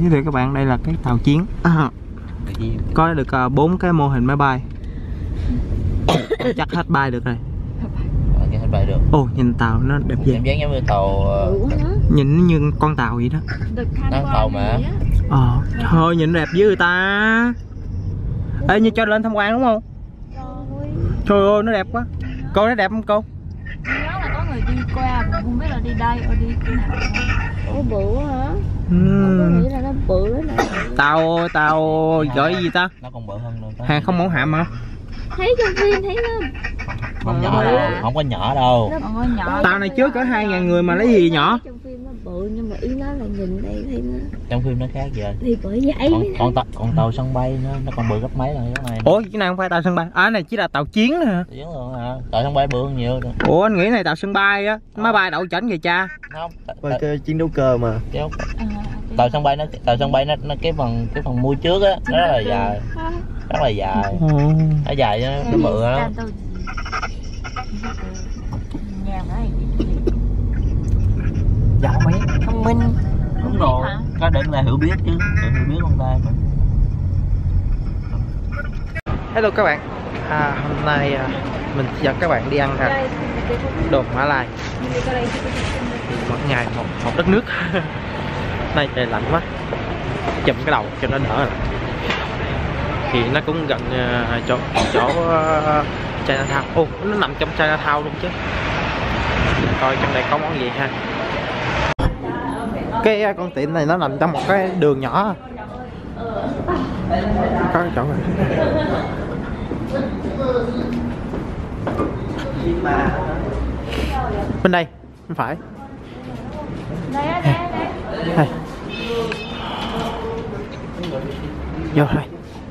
giới thiệu các bạn, đây là cái tàu chiến. Có được 4 cái mô hình máy bay. Chắc hết bay được rồi. Hết bay được. Ồ, nhìn tàu nó đẹp gì? Em dáng giống như tàu. Nhìn nó như con tàu vậy đó. Nó tàu mà. Thôi nhìn đẹp dữ người ta. Ê, như cho lên tham quan đúng không? Trời ơi, nó đẹp quá. Cô thấy đẹp không cô? Nhớ là có người đi qua mà không biết là đi đây ở đi cái nào. Ủa bự hả? Nghĩ là nó bự lắm nè. Tàu gọi gì ta? Nó còn bự hơn nữa. Hàng không mẫu hạm hả? Thấy trong phim thấy nó không nhỏ đâu, không có nhỏ đâu. Tàu này trước có 2.000 người mà lấy gì nhỏ? Trong phim nó bự nhưng mà ý nó là nhìn đây thấy nó. Trong phim nó khác vậy. Thì bởi vậy. Còn tàu sân bay nó còn bự gấp mấy lần cái này. Ủa cái này không phải tàu sân bay. À cái này chỉ là tàu chiến nữa hả? Chiến luôn hả? Tàu sân bay bự hơn nhiều rồi. Ủa anh nghĩ này tàu sân bay á, máy bay đậu chảnh vậy cha. Không. Chiến đấu cơ mà. Tàu sân bay nó cái phần mui trước á, nó rất là dài. Rất là dài. Nó dài nó bự lắm. Giỏi mấy thông minh. Đúng rồi. Có để người ta hiểu biết chứ, để hiểu biết con ta mà. Hello các bạn. Hôm nay mình dẫn các bạn đi ăn đồ Mã Lai. Mỗi ngày một đất nước. Nay trời lạnh quá, chùm cái đầu cho nó đỡ. Thì nó cũng gần chỗ Chinatown. Ô, nó nằm trong Chinatown luôn chứ. Để coi trong đây có món gì ha. Cái con tiệm này nó nằm trong một cái đường nhỏ. Có cái chỗ này. Bên đây, không phải. Đây. Vô đây.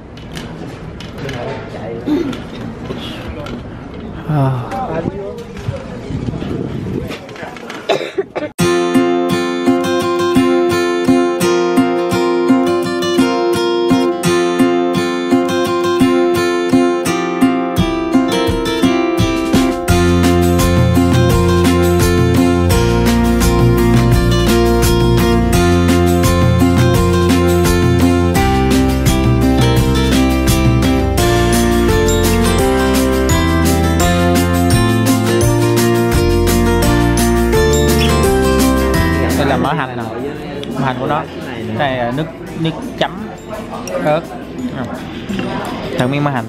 Mỡ hành nè, mỡ hành của nó. Đây là nước chấm ớt. Thử miếng mỡ hành.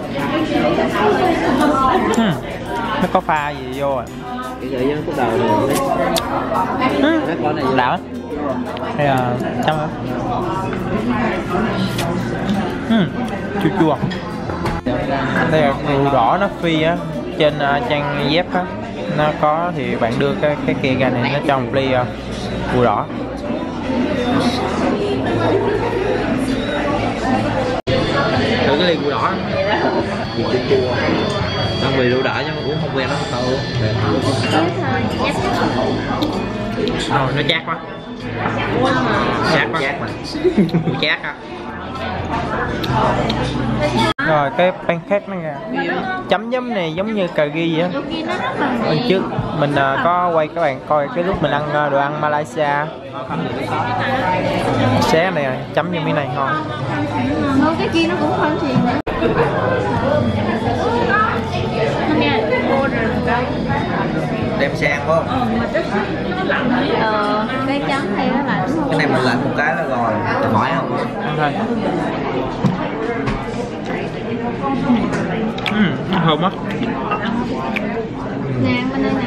Nó có pha gì vô à? Cái gợi nó đầu này. Đảo. Đây là chấm ớt. Chua chua. Đây là rượu đỏ nó phi á, trên trang web á. Nó có thì bạn đưa cái kia ra này, nó cho một ly rượu đỏ. Thử cái ly rượu đỏ. Chua chua. Nó vì rượu đỏ nhưng mà uống không quen nó không đâu. Nó chát quá. Chát quá. Chát à. Rồi cái pancake nó ra. Chấm giấm này giống như cà ri vậy. Lần trước mình có quay các bạn coi cái lúc mình ăn đồ ăn Malaysia. Xé này chấm như miếng này ngon. Cái kia nó cũng không gì nữa. Đem sang phải không? Cái trắng hay nó lạnh không? Cái này mình lạnh một cái là rồi. Mỏi không? Thôi. Thơm á. Nè, bên đây nè.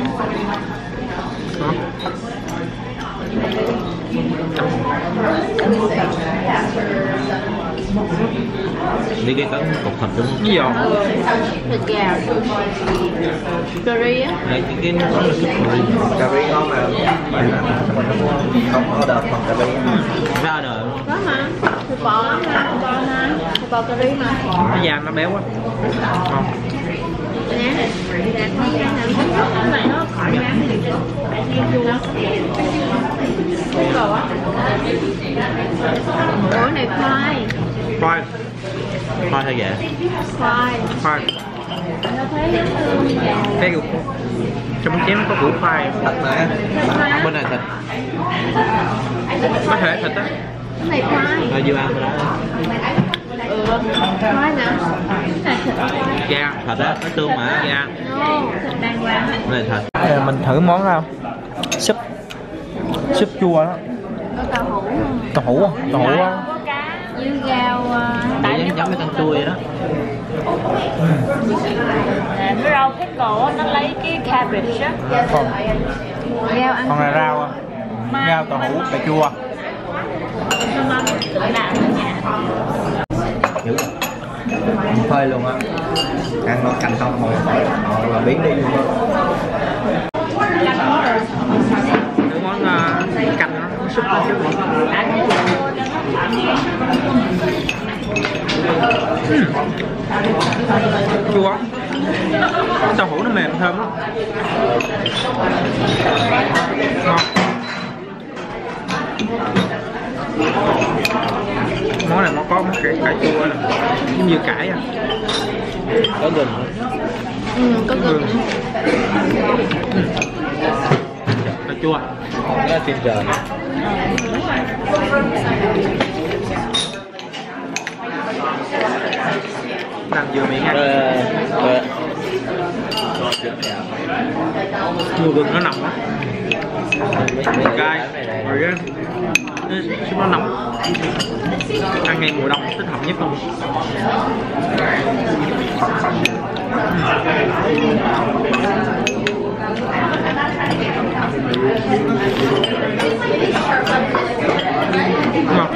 Đi cái cắn cục thịt đúng không? Cái gì Thịt gà. Curry á. Này cái nó là cà ri ngon mà. Không order phần cà ri. Ra order. Có mà. Thịt bò lắm ha, thịt bò cà ri mà. Cái da nó béo quá. Ngon. Nè, đạt nó cái này nó khỏi bán thì ủa này khoai. Khoai thôi vậy. Khoai. Nó thấy cái trong chén nó có củ khoai. Thịt mà. Bên này thịt. Có thể thịt á. Cái này khoai. Thôi chưa ăn rồi đó. Khoai nè. Cái này thịt. Dạ, thịt á, có tương mà. Dạ. Thịt đàng hoàng. Này thịt. Mình thử món nào? Súp chua đó. Có tàu hũ không? Tàu hũ không? Tàu hũ không? Có cá với rau Giống cái con chui vậy đó. cái rau pickle nó lấy cái cabbage á. Còn Rau ăn. này rau rau tàu hũ cà chua. Tự làm ở nhà. Hiểu rồi. Phơi luôn á. Ăn nó canh không hồi là biến đi luôn á. Cái món canh nó súp nó chứ. Chua. Tàu hũ nó mềm thơm lắm. Ngon. Món này nó có món cải chua này, giống như cải à. Có gừng. Có gừng. Cà chua. Đó là phim trời. Làm vừa miệng ăn. Mùi gừng nó nồng á. Cay. Rồi á. Súp nó nồng. Ăn ngay mùa đông thích hợp nhất luôn. Ngon.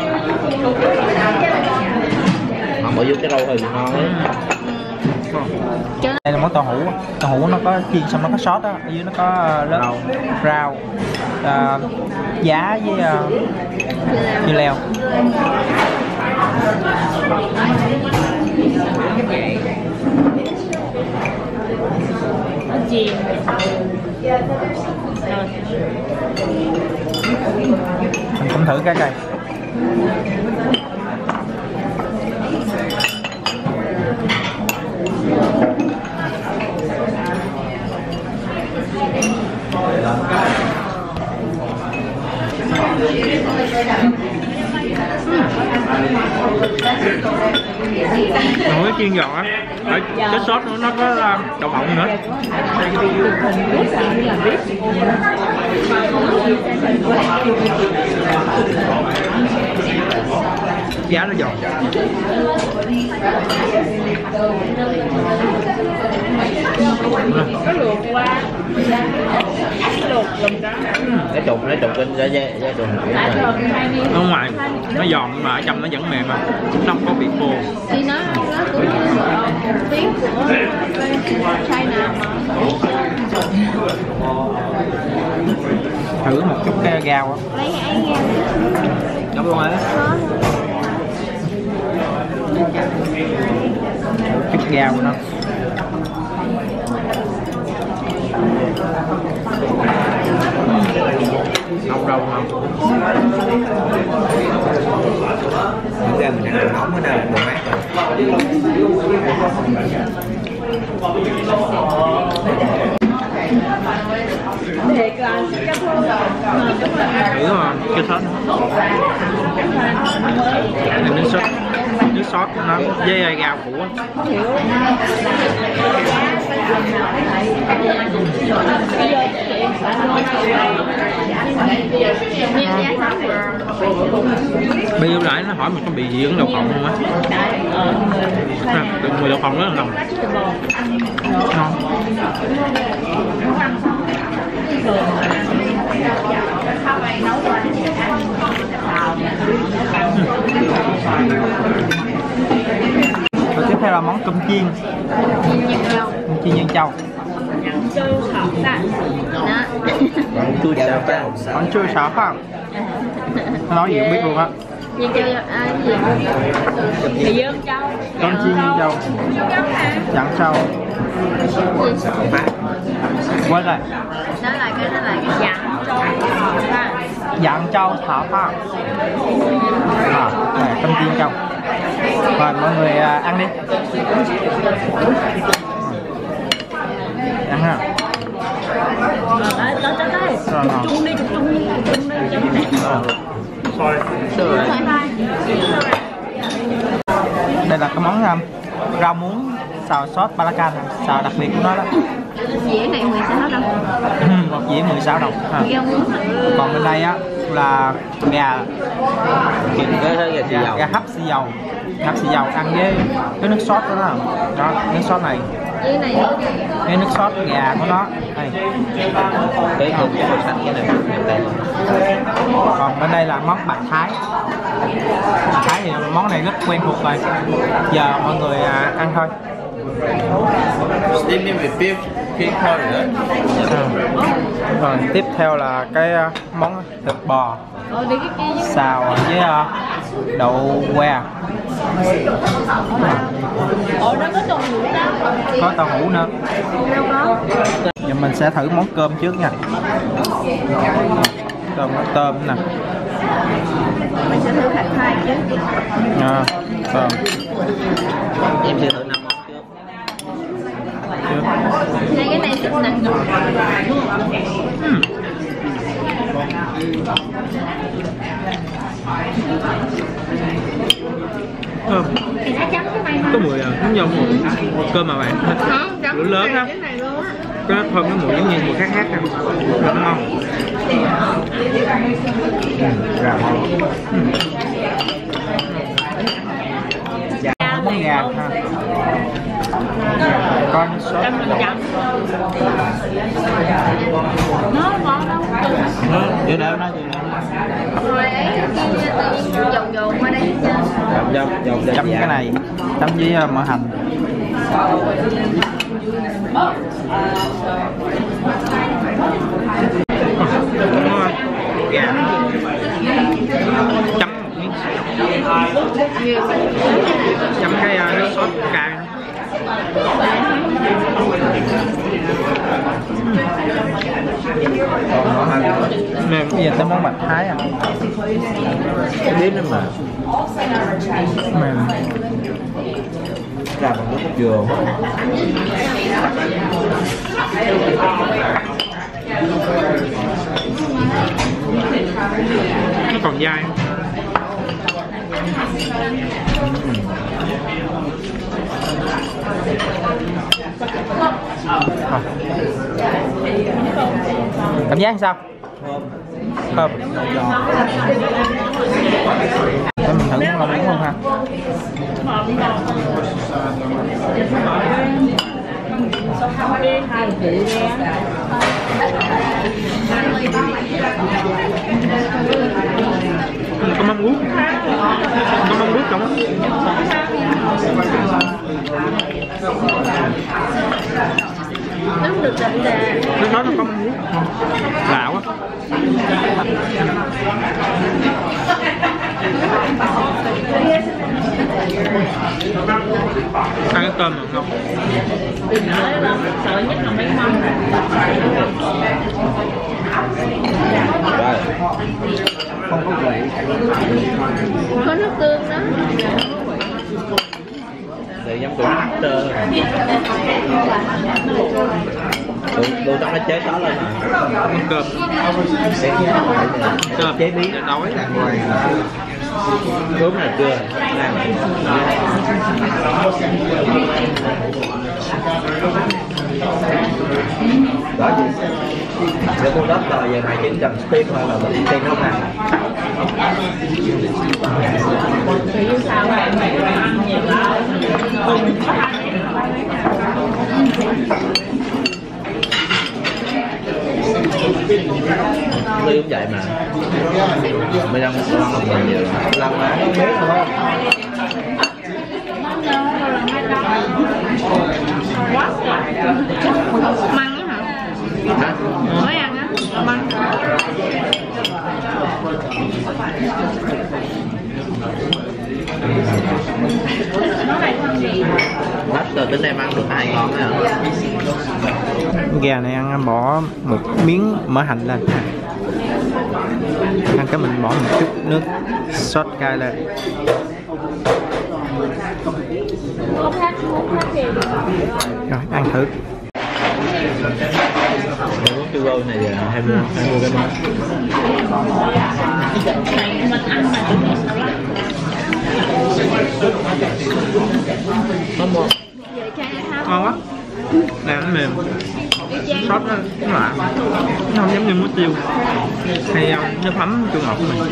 Họ bỏ vô cái rau hơi bị ngon ấy. Đây là món tàu hũ nó có chiên xong nó có sốt á, ở dưới nó có lớp rau, giá với dưa leo. Nó chiên. Mình cũng thử cái cây. Còn cái chiên giòn á, ở cái sốt nó có đậu phộng nữa. Giá nó giòn. Có luộc qua. Luộc lòng cá. Cái trụng kinh ra da trùng kiểu này. Ở ngoài nó giòn mà ở trong nó vẫn mềm mà, không có bị khô. Thì nó cũng tiếng của China mà. Thử một chút cái rau á. Lấy ai rau Đúng luôn á. Chút rau của nó. Nóng đâu không? Những ra mình ăn nóng ở đâu đồ mát Thử mà cái sốt nước sốt của nó với rau củ á. Bây giờ lại nó hỏi mình có bị gì ở đậu phộng không á? Được mùi đậu phộng rất là nồng. Ngon. Và tiếp theo là món cơm chiên. Cơm chiên nhân châu. chui chảo chảo. Còn chưa sợ phải không? Nó nói gì không biết luôn á. Nhân châu gì? Mì dương châu. Con chiên nhân châu. Dặn sâu. Quên rồi. Nó là cái dặn châu thọ pha. Dặn châu thọ pha. Này cơm chiên châu. Rồi mọi người ăn đi. Ăn ha. Tới. Chung đi. được rồi. Đây là cái món rau muống xào sốt balacan, xào đặc biệt của nó đó. Dĩa này 16 đồng. Một dĩa 16 đồng. Rau muống. Còn bên đây á là gà hấp xì dầu. Hấp xì dầu ăn với cái nước sốt của nó. Đó, nước sốt này. Cái nước sốt gà của nó. Đây. Cái màu xanh cái này. Còn bên đây là món bạch thái. Bạch thái thì món này rất quen thuộc rồi. Giờ mọi người ăn thôi. Steam with beef pig curry nữa. Rồi tiếp theo là cái món thịt bò xào với đậu que. Nó có tàu hũ đó. Có tàu hũ nữa. Giờ mình sẽ thử món cơm trước nha. Tôm nè. Mình sẽ thửผัดThái chứ. Tôm. Em sẽ thử 5 món trước. Đây cái này thịt nè. Có mùi giống như mùi cơm mà bạn. Lửa lớn á. Có thơm cái mùi giống như mùi khác nè. Rất ngon. Gà ngon. Món gà ha. Con sốt. Nó ngon đâu. Chưa đâu nó Rồi ấy tự nhiên dồn qua đây Chấm cái này, chấm với mỡ hành. Chấm chấm cái nước sốt cay. Mềm. Bây giờ tới món bạch thái à. cái biết đó mà. Mềm. Ra bằng nước cốt dừa. Nó còn dai. Cảm giác sao? Thơm. Để mình thử món rau muống luôn ha. Có mắm ruốc. Có mắm ruốc trong đó. Nó được đậm đà. Nước nó có mắm ruốc. Lạ quá. Ăn cái cơm mà ngon. Sợ nhất là mấy mắm. Không có vị. Có nước tương đó. Để giống củ tơ. Đồ trong nó chế đó lên mà. Cơm. Cơm chế biến để đói là ngoài. Cơm này chưa. Đó chứ. Nếu con đất rồi giờ này chỉ cần stick thôi là mình xem nó nè. Tôi cũng vậy mà. Bây giờ con làm mình nhiều làm mà không biết đúng không? Măng á hả? Mới ăn á, măng. Lát từ tính em ăn được 2 con nè. Gà này ăn bỏ một miếng mỡ hành lên. Ăn cái mình bỏ một chút nước sốt cay lên. Rồi ăn thử. món chua rô này là 20 cái món. Mình ăn mà Ngon. Ngon quá. Nè nó mềm. Sốt nó lạ. Nó không giống như muối tiêu hay nước mắm chua ngọt của mình.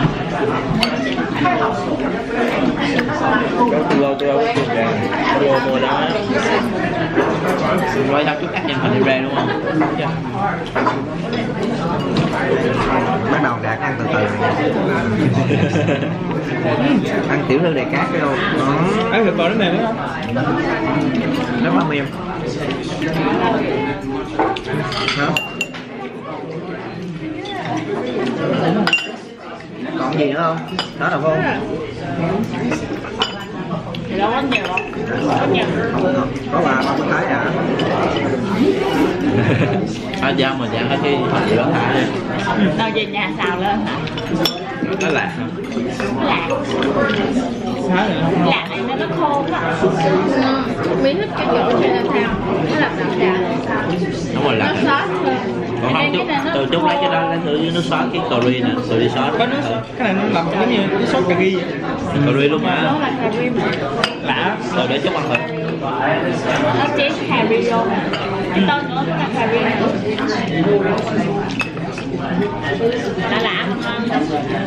Chua mùa đó. Quay tao chút cắt trên phần ra đúng không? Dạ. Bắt đầu Đạt ăn từ từ. Ăn tiểu thư đầy cát cái đâu. Ăn thịt bò nó mềm lắm. Nó quá mềm. Hả? Còn gì nữa không? Đó là không? thì đâu có nhiều đâu. Có nhiều. Có bà có thái à? Ở dao mà dao hết cái gì đó thả đi. Đâu về nhà xào lên hả? Nó lạc hả? Lạc. Lạc này nó khô quá. Miếng thích cái chỗ này là sao? Nó làm đậm đà là sao? Đúng rồi lạc. Nó sốt thôi. Còn không chút, từ chút lấy cái đó lấy thử với nước sốt cái curry nè, curry sốt. Có nước, cái này nó làm giống như cái sốt cà ri vậy. Curry luôn mà. Nó là cà ri mà. Lạ. Rồi để chút ăn thử. Nó chế cà ri luôn. Cái tên nữa là cà ri nữa. Lạ mà ngon.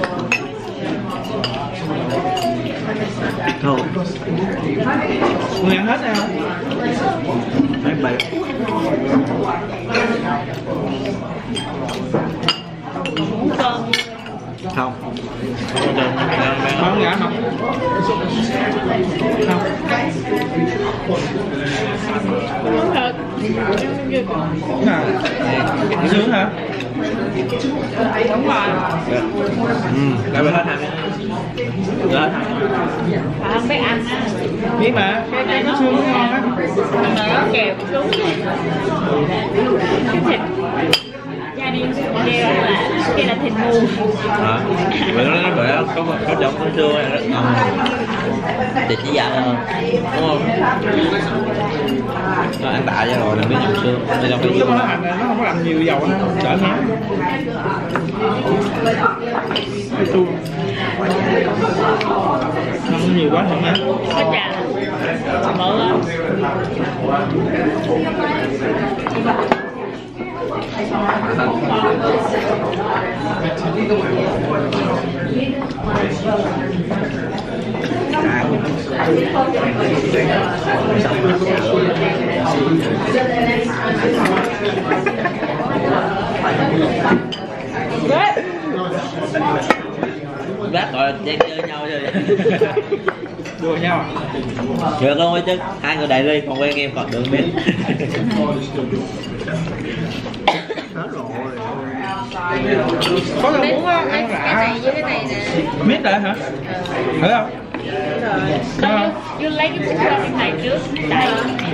Thôi. Người ăn hết nè. Mấy bậy. Muốn cơm. Không. Không gà không? Không. Muốn thịt. Sướng hả? Đúng rồi. Lại bên hết hả? Hết hả? Không biết ăn á. Biết mà, cái nó xương nó ngon á. Thằng này nó kèo xuống. Cái thịt gia đình kêu là cái là thịt muôn. Hả? Vậy nó bể có giống con xương này rất ngon. Thịt chỉ dạ hơn, đúng không? Nó ăn tạ ra rồi là biết nhầm xương. Đây là cái Lúc mà nó ăn nó không có làm nhiều dầu ha, đỡ ngán. Cái chua. Không nhiều quá không nhá. Cái trà mở lên. Bác gọi là chơi nhau thôi. Đùa nhau à? Được luôn ấy chứ, hai người đại ly còn quen em còn được biết. Hết rồi. Có rau muống á, ăn Cái này với cái này nè. mít lại hả? Thử không? Rồi. Vô lấy cái bút ra cái này trước. Đẩy.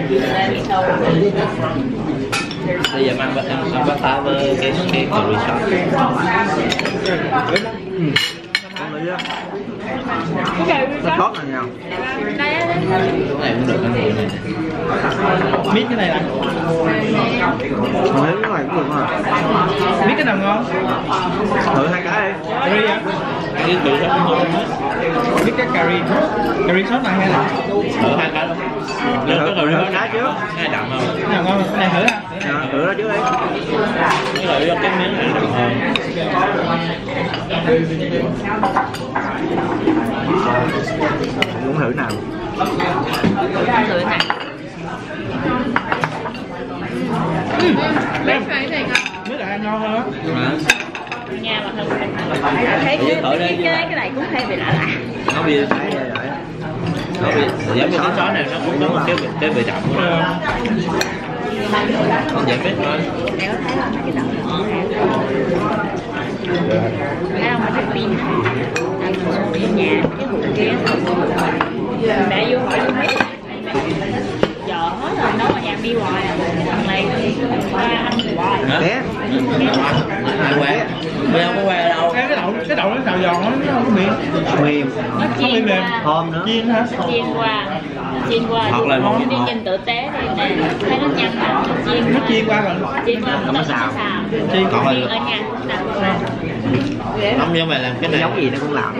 Bây giờ ăn bát phá với cái curry sauce. Cái Nó sốt là nhau. đây á. Cái này cũng được ăn nhiều này. Mít cái này nè. Còn nếu cái này cũng được mà. Mít cái nào ngon? Thử hai cái đi. Cà ri hả? Cái curry sauce cũng ngon hết. Mít cái cà ri. Cà ri sốt này hay là? Thử hai cái luôn. Được cái curry sauce cái trước. cái này đậm không? Cái nào ngon? Cái này thử hả? Thử đó trước đi. Cái curry sauce cái miếng này đậm hơn. Muốn thử nào? Thử này. Mấy cái này ngon. Mít lại ngon hơn á. Nha mà không thấy cái này cũng hay bị lạ lạ. Nó bị nó bị giống như cái sói này nó cũng có một cái vị đậm của nó. Con dễ biết thôi. Em có thấy không? Cái đậu nó thấy không? Cái pin ở nhà cái vụ kia mẹ vô hỏi mấy giờ hết rồi nấu ở nhà đi hoài à. Thằng này qua ăn Té. Ai que? Bây giờ không có que đâu. Cái đậu nó xào giòn nó không có mềm. Mềm. Nó chiên mềm. qua. Thơm nữa. Chiên hả? Chiên qua Hoặc là đi nhìn tử tế đi nè, thấy nó nhanh mà Nó chiên qua rồi. chiên qua Không có xào. Chiên Còn chiên ở nhà không, nhưng mà làm cái này Giống gì nó cũng làm.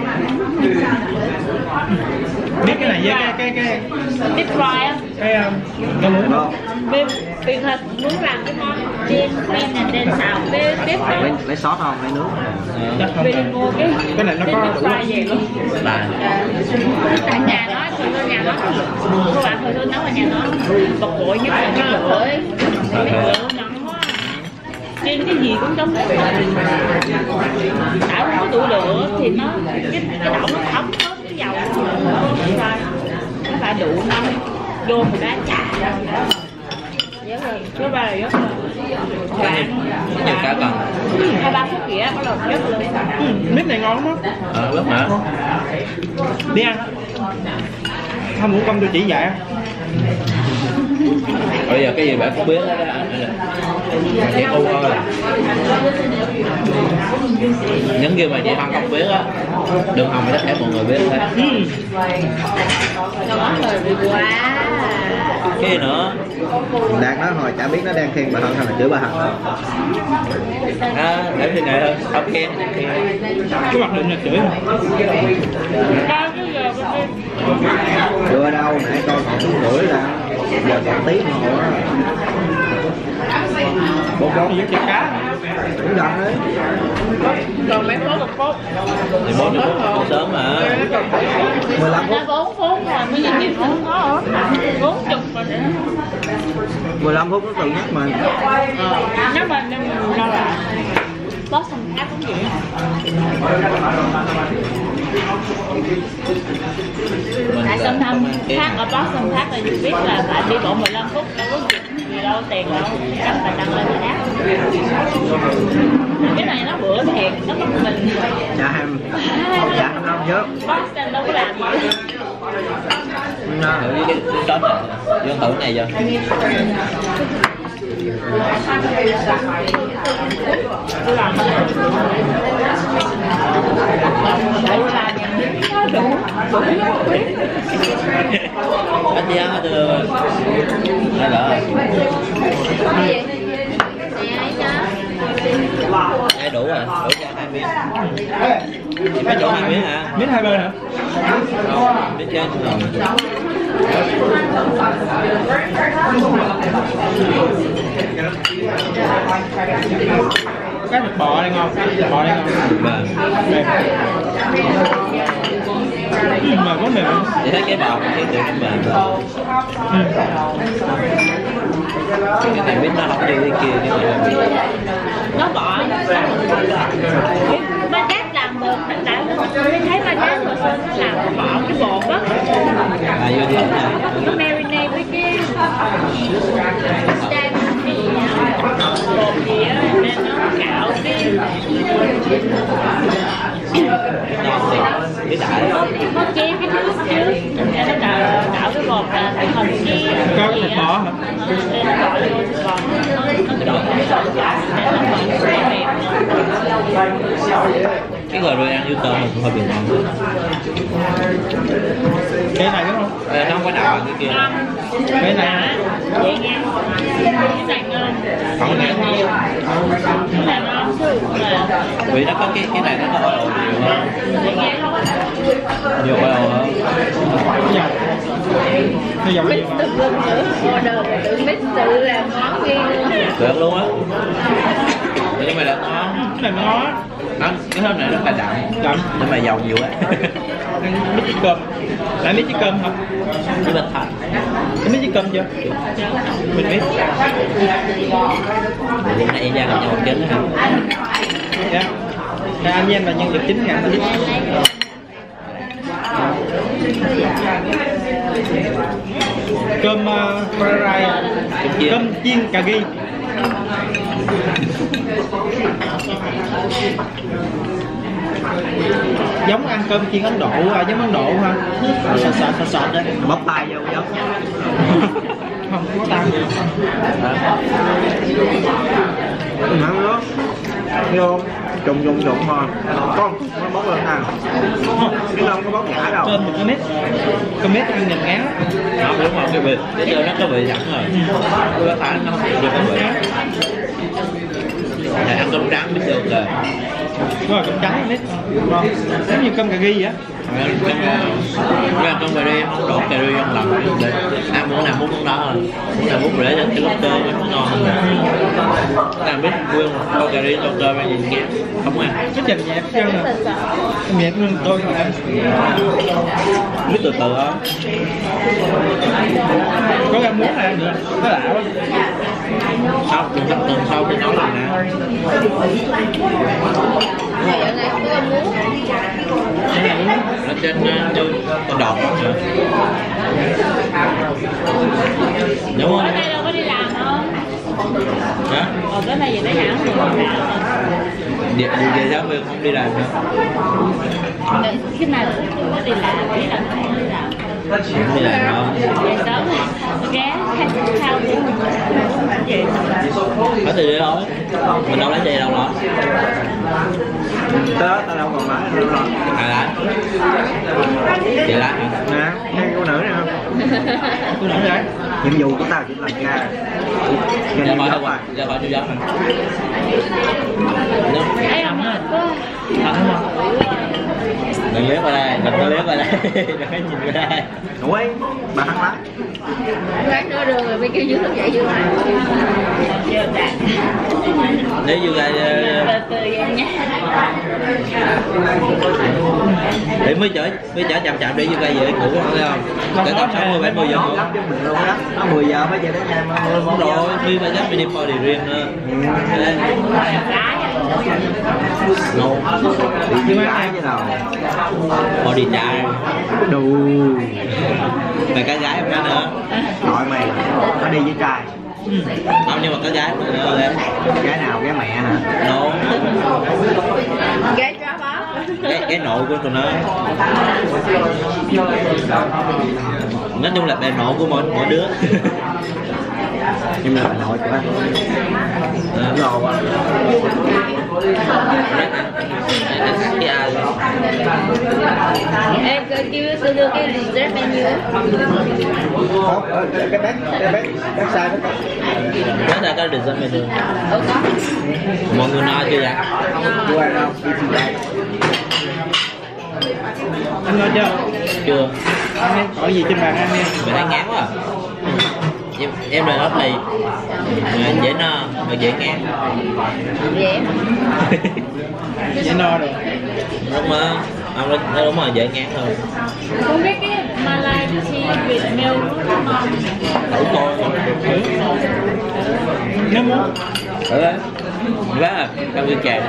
Biết cái này với cái deep fry á, cái muỗng Không. bên thịt muốn làm cái món chiên bên này đen xào với deep fry Lấy sót không? Lấy nước. chắc không. bên mua cái Này nó có deep đủ. fry về luôn. là Ở nhà nó thường ở nhà nó các bạn thường nấu ở nhà nó bột bội nhất là cái bưởi bưởi nóng quá chiên cái gì cũng giống đảo không có đủ lửa thì nó cái đậu nó thấm hết cái dầu nó phải đủ nóng vô một đá chả rất là số ba là rất là nhiều cá cần. hai ba phút gì á bắt đầu rất lên Mít này ngon lắm á. Rất mà. Đi ăn. Không muốn công tôi chỉ dạy. Bây giờ cái gì bạn cũng biết đó chị u thôi. Những kia mà chị ăn không biết á, đường hồng chắc mọi người biết đấy. ngon rồi bị quá Cái gì nữa? Đạt nói hồi chả biết nó đang khen bà Hân hay là chửi bà Hân. Để thì này thôi, không khen. Cái mặt định là chửi mà. Đưa đâu nãy con còn xuống rưỡi là giờ còn tiếng nữa. Bộ con gì chả cá. Đúng rồi đấy. còn mấy phút một phút Thì 4 phút sớm mà. 15 phút. 4 phút rồi mới nhìn nhìn không có 40 rồi nữa 15 phút nó tự nhắc mình. nếu mà mình đâu là boss xong khác cũng vậy tại xong thăm khác ở boss xong khác là biết là phải đi bộ 15 phút đâu có gì đâu tiền đâu chắc phải tăng lên là đắt cái này nó bữa thiệt nó bắt mình Dạ em. Dạ không chứ. boss xong đâu có làm gì Thử cái đó này. Dương thử này chưa? Anh đi ăn từ đây là đây đủ rồi, đủ cho 2 miếng. Chỉ phải đủ 2 miếng hả? Mít hai bên hả? Biết chứ rồi. Cái thịt bò đây ngon. Thịt bò đây ngon. Vâng. Mềm. Mềm quá mềm. Chị thấy cái bò cái kiểu nó mềm. Cái này biết nó không như cái kia nhưng mà nó bỏ ba chát làm bột tại thấy ba chát hồi xưa nó làm bỏ cái bột á vô thử nè. nó marinate với cái chan gì á bột gì á nên nó cạo cái Cái đại nó chế cái nước trước nên nó cạo cái bột là thành cái gì Có thịt bò hả? nên nó bỏ vô thịt bò nó trộn cái sợi chả để nó còn cái mềm cái gỏi rồi ăn với tôm mà cũng hơi bị ngon. Cái này đúng không? Nó không có đào cái kia. Cái này vậy nha cái này ngon Không nè. cái này ngon chứ là Vì nó có cái này nó có oil nhiều hơn. vậy nha không Nhiều oil hơn. dầu. Cái dầu mix gì mà? tự luôn nữa order rồi tự mix tự làm món riêng luôn Được luôn á. Nhưng mà là ngon. Cái này ngon á. Cái hôm này rất là đậm. Đậm. Nhưng mà dầu nhiều quá. Ăn mít chiếc cơm. Lại mít chiếc cơm hả? Cái bịch thạch. Cái mít chiếc cơm chưa? Mình biết. Bữa nay ra là nhân vật chính hả? Dạ. Dạ, anh với em là nhân vật chính nha. Cơm fried rice, cơm chiên cà ri. Giống ăn cơm chiên Ấn Độ, giống Ấn Độ ha. Sệt đấy. Bóp tay vô giống. Không có tan. Ngon nữa. Vô trùng thôi. Con nó bóc lên nè. Cái lông có bóc nhả đâu. Trên 1 mét. Cái mét ăn nhầm ngán. Nó đúng không cái vị. Bây giờ nó có vị sẵn rồi. Tôi phải nó không được có vị. Này ăn cơm trắng biết được rồi. Đúng rồi, cơm trắng mét. Ngon. Giống như cơm cà ri vậy á. Ra cơm cà ri không đổ cà ri ăn lần. Ăn muốn nào muốn món đó rồi. Muốn nào muốn để cho cái lóc cơm nó ngon hơn. Làm biết nguyên một tô cà ri tô cơm ăn nhìn nghe không ăn. Cái chèn nhẹp trơn nè. Nhẹp luôn tôi không ăn. Biết từ từ thôi. Có rau muống này nữa, nó lạ quá. Sau tuần sau tôi nói lại nè. Ngày này không có muốn. Nó trên con đọt nữa. Đúng không? Bữa nay đâu có đi làm không? Hả? Bữa nay về tới hãng rồi. Về giáo viên không đi làm nữa. Khi nào cũng có đi làm, biết là không đi làm. Không đi làm đâu. Về sớm ghé thao của mình. Vậy Có từ đi thôi. Mình đâu lấy gì đâu rồi. Tớ tao đâu còn lái đâu rồi. À lái. Chị lái hả? Nè, nghe cô nữ nè không? Tôi nói đấy. Nhiệm vụ của tao chỉ làm ra. Ra khỏi đâu rồi? Ra khỏi chú giáo hả? Thấy không mệt quá. Đừng liếc qua đây, đừng có liếc qua đây, đừng có nhìn qua đây. Ủa bà thắng lái. Lái nửa đường rồi mới kêu dưới thức dậy dưới lại. Nếu như là Từ vậy nha. để mới chở chậm để như cây về ngủ không thấy không? Cỡ tầm 60-70 giờ ngủ. Lắm chứ mình luôn đó. Nó 10 giờ mới về đến nhà mà 11 giờ. Rồi, khi mà dắt đi party riêng nữa. Nô. Đi gái chứ nào. Party trai. Đù. Mày có gái không nữa? Gọi mày. Nó đi với trai. Không nhưng mà có gái nữa em. Gái nào? Gái mẹ hả? Nô. Ghé chó bó. Cái nội của tụi nó. Nói chung là bè nội của mỗi đứa. Nhưng mà bà nội của anh lo quá. Cái ai Em kêu tôi đưa cái dessert menu. Không, cái bác sai đó. đó là cái design menu. Có. Mọi người nói chưa vậy? Mua ăn không? Anh nói chưa? Chưa. Anh em gọi gì trên bàn ăn nha. Mày thấy ngán quá à? Em là ớt mì dễ no mà dễ ngán. Dễ. Dễ no rồi. Đúng mà ông nói đúng rồi dễ ngán thôi. Không biết cái Malai Việt Mail nó ngon. Thử coi. Nếu muốn. Thử đấy. Bác à, cầm cái chè.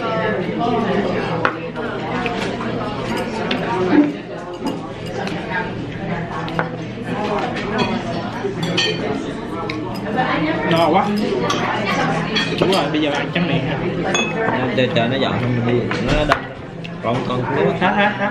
No quá. Đúng rồi, bây giờ bạn trắng miệng ha. Chờ nó dọn xong mình đi, nó đông. Còn Hát.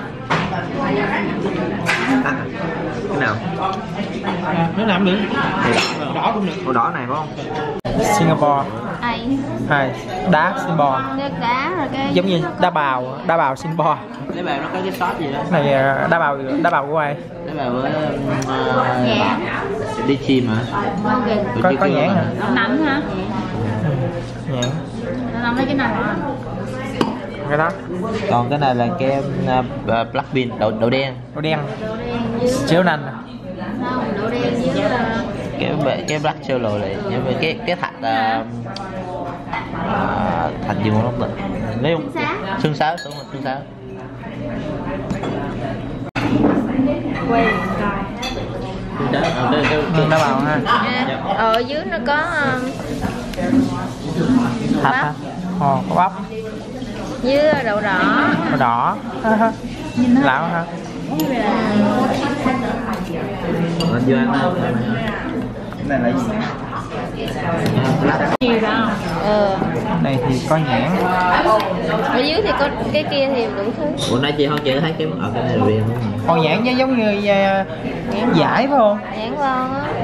Cái nào? Nó làm được. Đỏ cũng được. Màu đỏ này phải không? Singapore. Ai? Hai. Đá Singapore. Nước đá rồi cái Giống như đá bào Singapore. lấy bài nó có cái sốt gì đó. Cái này đá bào của ai? Lấy bài với đi chim hả? Có nhãn hả? nấm hả? Nhãn. Nó nấm lấy cái nào hả? Cái đó. Còn cái này là cái black bean đậu đen. Đậu đen. Chiếu nành. Không, đậu đen với Cái black solo này nhưng mà cái thạch thạch gì mà nó tự nếu xương sáo đúng rồi xương sáo. Đá bào ha. Ở dưới nó có Thạch hả? Ồ, có bắp. với đậu đỏ. Đậu đỏ. Lạ quá ha. Anh vô ăn Cái này là gì? Nhiều đâu. Này thì có nhãn. Ở dưới thì có cái kia thì đủ thứ. Ủa nãy chị không chỉ thấy cái ở cái này riêng đúng không? Còn nhãn giống như giải phải không? Nhãn lon á.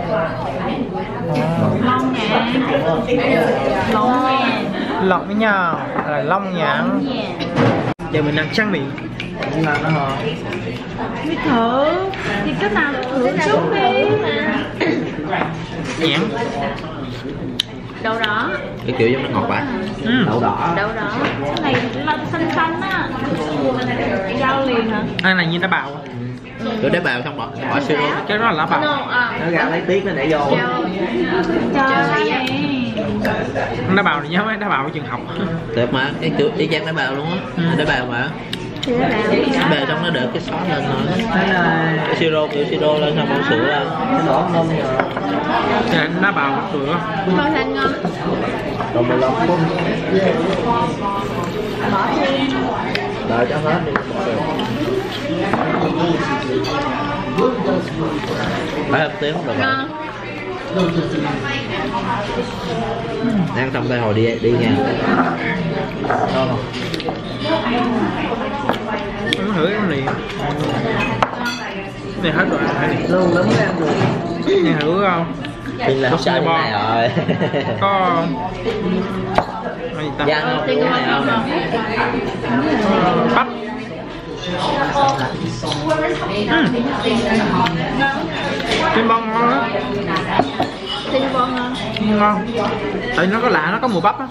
Lông nè. Lông nè. Lọc với nhau là long nhãn. Giờ mình ăn tráng miệng. Chúng ta nó hả? Biết thử. Thì cái nào thử chút đi. Nhãn. Đậu đỏ. Cái kiểu giống nó ngọt bả. Đậu đỏ. Đậu đỏ. Cái này là xanh xanh á. Rau liền hả? Ăn này như đá bào. Rồi đá bào xong bỏ siro. Cái đó là lá bào. Nó ra lấy tiết nó để vô. Trời ơi. Đá bào này nhớ mấy đá bào ở trường học. Được mà, cái kiểu y chang đá bào luôn á. Đá bào mà. Đá bào xong nó đỡ cái sốt lên rồi. Cái siro kiểu siro lên xong bỏ sữa lên. Cái đỏ ngon Cái đá bào sữa. Ngon thanh ngon. rồi 15 phút. Đợi cho hết đi. Phải hợp tiếng rồi. Ngon. Ăn xong đây hồi đi nha. Muốn thử cái này. Này hết rồi, phải này. Luôn lắm ăn luôn. Nghe thử không? Tin là sao như này rồi. Có gì ta? Giang không? Cái này không? Bắp. Tim bông ngon á. Tim bông ngon. Ngon. Tại nó có lạ, nó có mùi bắp á.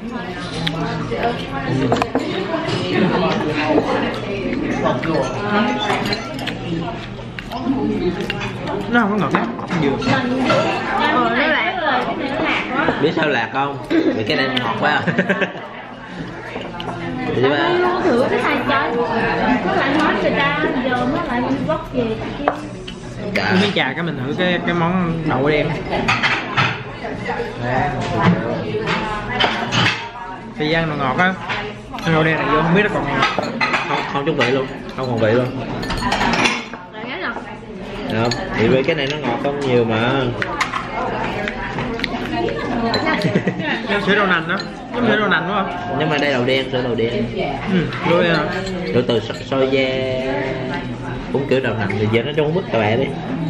Nó không có ngọt lắm, vừa. Nó lạc. Biết sao lạc không? Vì cái này ngọt quá. Thì ba Nó thử cái này chơi. Nó lại nói người ta giờ nó lại đi bóc về kia. Miếng trà cái mình thử cái món đậu đen. Thì ăn nó ngọt á. Đậu đen này vô không biết nó còn ngọt. không chút vị luôn, không còn vị luôn. Được, thì vì cái này nó ngọt không nhiều mà. Giống sữa đậu nành đó, giống sữa đậu nành đúng không? Nhưng mà đây đậu đen, sữa đậu đen. Rồi à. Rồi từ soy da cũng kiểu đậu nành thì giờ nó trong bức các bạn đi.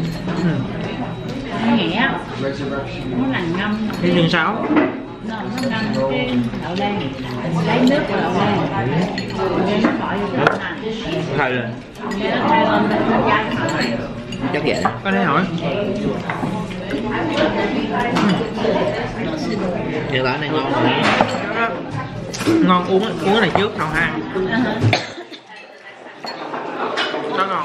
Nhẹ. Nó là ngâm. Cái chừng 6. Nó ngâm cái đậu đen. Lấy nước vào đậu đen. Nó bỏ vô cái đậu nành. Thay lên. Nó thay lên nó dai hả? Chắc vậy. Có thể hỏi. Hiện tại này ngon rồi. Ngon, uống cái này trước nào ha. Nó ngon.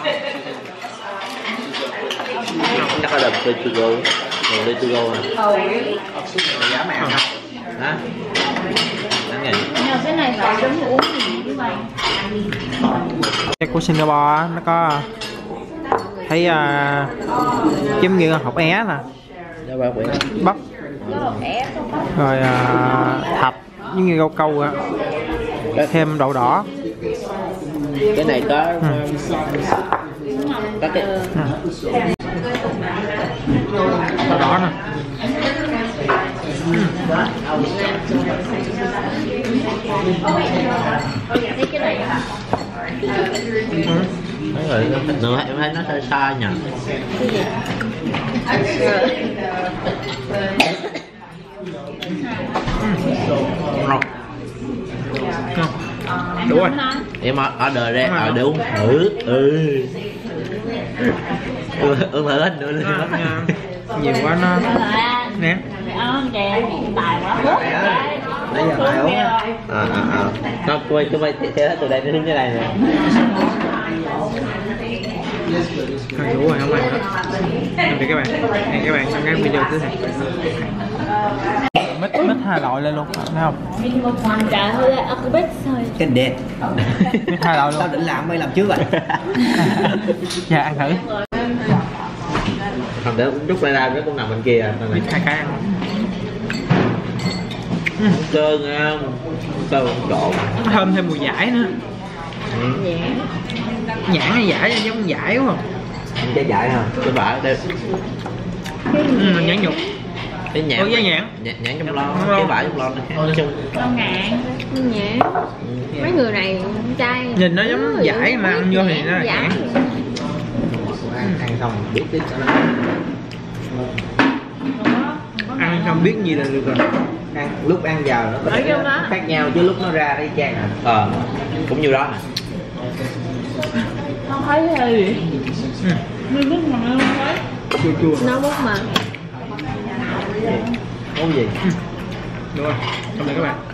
Chắc là đập đi to go. Mình đi to go à. Giá mẹ không? Hả? Đáng ngày. Nhưng cái này là giống uống gì như vậy? Cái của Singapore á, nó có thấy giống như hột é nè, bắp, rồi thạch giống như rau câu á, thêm đậu đỏ. Cái này có cái Đậu đỏ nè. mấy người nữa em thấy nó hơi sai nhỉ. Ngon. Đủ rồi. Em order ra để uống thử. Uống thử hết nữa lên. Nhiều quá nó nè. Ông kìa, tài quá hút. Nãy giờ mày uống á. Nó quay theo hết từ đây đến cái này nè. Đủ rồi, không ăn nữa. Tạm biệt các bạn. Hẹn các bạn trong các video tiếp theo. Mít 2 loại lên luôn, thấy không? Trời ơi, aku biết rồi. Cái đẹp. Mít 2 loại luôn. Tao định làm mày làm trước rồi. Dạ ăn thử. Thằng để rút ra với con nằm bên kia. Mít 2 cái ăn. Cơ ngon. Cơ trộn. Thơm thêm mùi dải nữa. Nhãn hay dải giống dải đúng không? Trái dại hả? Cái bả đây. Nhãn nhục. cái nhãn Ủa, dây nhãn? nhãn trong lon Đúng cái không? vải trong lon này nói chung Con ngạn. Nhẹ. Mấy người này con trai. Nhìn nó giống giải mà ăn vô thì nó là giải. nhãn. ăn xong biết cái Ăn không biết gì là được rồi. ăn lúc ăn vào nó Ở trong đó. khác nhau chứ lúc nó ra đây chang à. cũng như đó nè. Con thấy hơi gì? Ừ. Nước nước ngọt không thấy. Chua chua. Nó bốc mà. Món gì Đúng rồi. Cảm ơn các bạn.